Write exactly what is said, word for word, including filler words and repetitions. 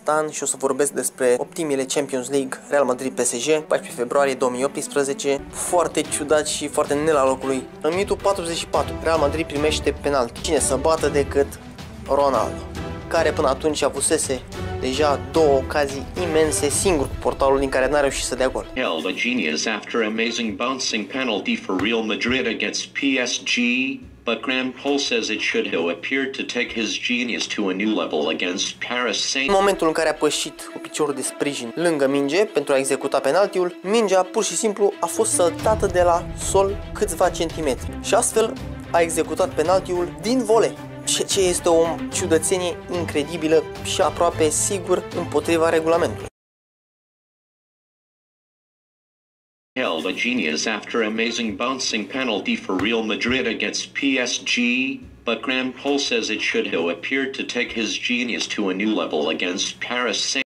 an și o să vorbesc despre optimile Champions League Real Madrid P S G, paisprezece februarie două mii optsprezece. Foarte ciudat și foarte ne la locul lui. În minutul patruzeci și patru, Real Madrid primește penalti. Cine să bată decât Ronaldo, care până atunci avusese deja două ocazii imense, singur cu portarul din care n-a reușit să dea gol. Held a genius after amazing bouncing penalty for Real Madrid against P S G, but Graham Poll says it should have appeared to take his genius to a new level against Paris Saint. În momentul în care a pășit cu piciorul de sprijin lângă minge pentru a executa penaltiul, mingea pur și simplu a fost săltată de la sol câțiva centimetri și astfel a executat penaltiul din volei. Ce este o ciudățenie incredibilă și aproape sigur împotriva regulamentului. Held a genius after amazing bouncing penalty for Real Madrid against P S G, but Graham Poll says it should have appeared to take his genius to a new level against Paris Saint.